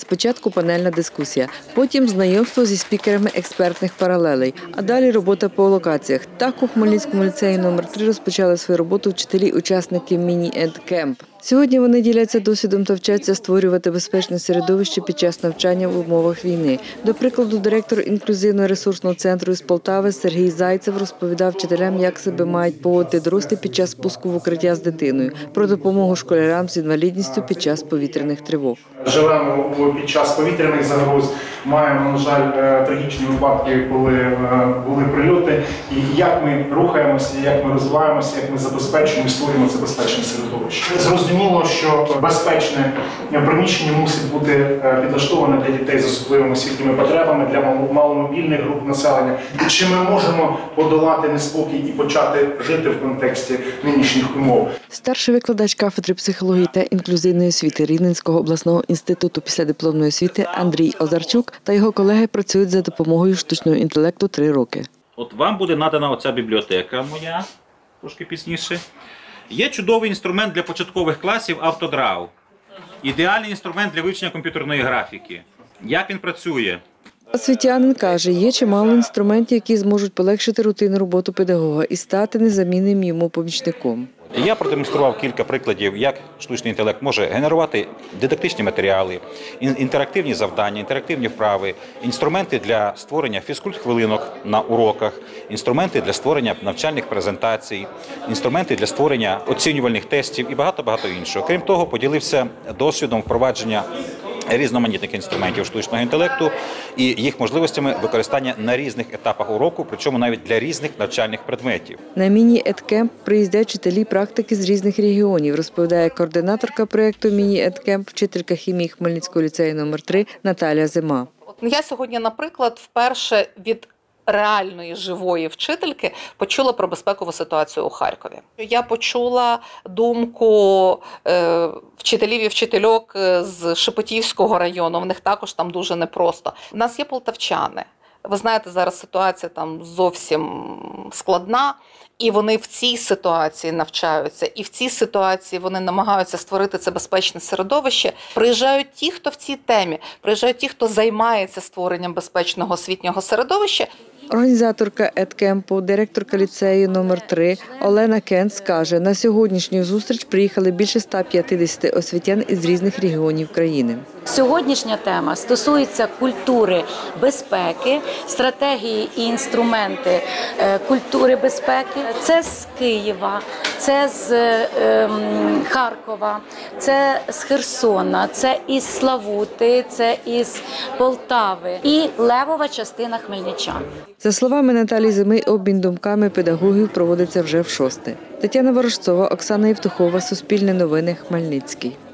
Спочатку панельна дискусія, потім знайомство зі спікерами експертних паралелей, а далі робота по локаціях. Так у Хмельницькому ліцеї номер 3 розпочали свою роботу вчителі-учасники міні-ед-кемп. Сьогодні вони діляться досвідом та вчаться створювати безпечне середовище під час навчання в умовах війни. До прикладу, директор інклюзивно-ресурсного центру із Полтави Сергій Зайцев розповідав вчителям, як себе мають поводити дорослі під час спуску в укриття з дитиною, про допомогу школярам з інвалідністю під час повітряних тривог. Живемо під час повітряних загроз, маємо, на жаль, трагічні випадки, коли були прильоти. І як ми рухаємося, як ми розвиваємося, як ми забезпечуємо і створюємо це безпечне середовище. Зрозуміло, що безпечне приміщення мусить бути підлаштоване для дітей з особливими освітніми потребами, для маломобільних груп населення. Чи ми можемо подолати неспокій і почати жити в контексті нинішніх умов? Старший викладач кафедри психології та інклюзивної освіти Рівненського обласного інституту післядипломної освіти Андрій Озарчук та його колеги працюють за допомогою штучного інтелекту 3 роки. От вам буде надана оця бібліотека моя, трошки пізніше. Є чудовий інструмент для початкових класів «Автодрав». Ідеальний інструмент для вивчення комп'ютерної графіки. Як він працює? Освітянин каже, є чимало інструментів, які зможуть полегшити рутинну роботу педагога і стати незамінним йому помічником. Я продемонстрував кілька прикладів, як штучний інтелект може генерувати дидактичні матеріали, інтерактивні завдання, інтерактивні вправи, інструменти для створення фізкульт-хвилинок на уроках, інструменти для створення навчальних презентацій, інструменти для створення оцінювальних тестів і багато-багато іншого. Крім того, поділився досвідом впровадження різноманітних інструментів штучного інтелекту і їх можливостями використання на різних етапах уроку, причому навіть для різних навчальних предметів. На міні-ед-кемп приїздять вчителі практики з різних регіонів, розповідає координаторка проєкту міні-ед-кемп, вчителька хімії Хмельницького ліцею номер 3 Наталя Зима. Я сьогодні, наприклад, вперше від реальної живої вчительки почула про безпекову ситуацію у Харкові. Я почула думку вчителів і вчительок з Шепетівського району, в них також там дуже непросто. У нас є полтавчани. Ви знаєте, зараз ситуація там зовсім складна, і вони в цій ситуації навчаються, і в цій ситуації вони намагаються створити це безпечне середовище. Приїжджають ті, хто в цій темі, приїжджають ті, хто займається створенням безпечного освітнього середовища. Організаторка ед-кемпу, директорка ліцею номер 3 Олена Кенц каже, на сьогоднішню зустріч приїхали більше 150 освітян із різних регіонів країни. Сьогоднішня тема стосується культури безпеки, стратегії і інструменти культури безпеки. Це з Києва, це з Харкова, це з Херсона, це із Славути, це із Полтави і левова частина хмельничан. За словами Наталі Зими, обмін думками педагогів проводиться вже в 6-те. Тетяна Ворожцова, Оксана Євтухова, Суспільне новини, Хмельницький.